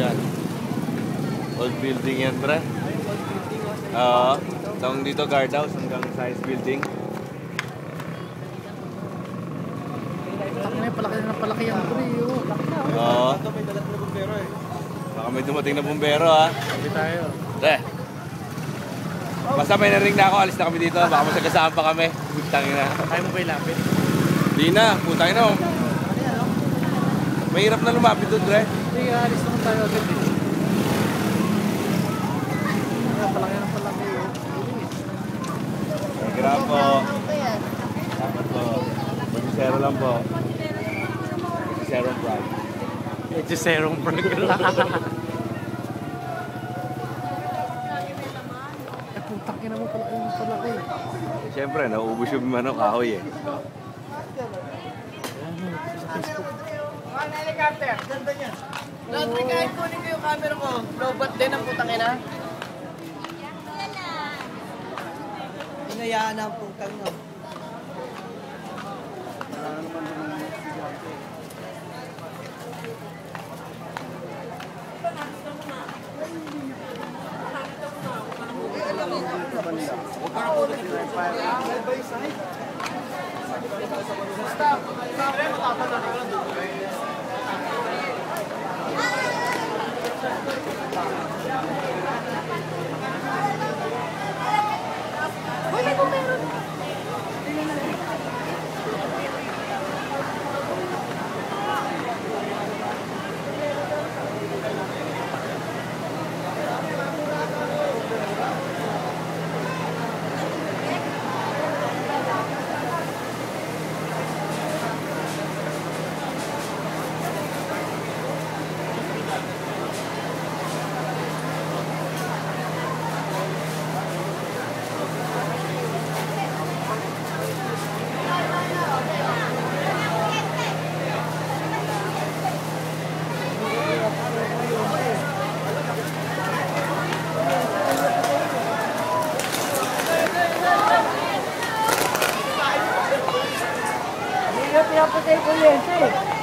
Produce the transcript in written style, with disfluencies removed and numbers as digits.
Yan. Old building yan, pre. Oo. Tawag dito guardhouse hanggang science building. Palaki na palaki yan, pre. Oo. May dalat na bumbero eh. Baka may dumating na bumbero, ha. Sabi tayo. Pre. Basta may naring na ako, alis na kami dito. Baka masagasaan pa kami. Putangin na. Kaya mo ba ilapit? Di na, putangin na. Mahirap na lumapit doon, pre. Hindi, alis naman tayo agad eh. Palaki na palaki. Grab po. Salamat po. Mag-zero lang po. Zero prag. Medyo zerong prag. Putang ina mo pala yung palaki. Siyempre, nauubos yung manok, kahoy eh. Mga helicopter, ganda niya. Lahat kahit kunin ko yung camera ko, lobat din ang putang ina. Inayaan ang putang ina. Pinapatay ko yan, eh.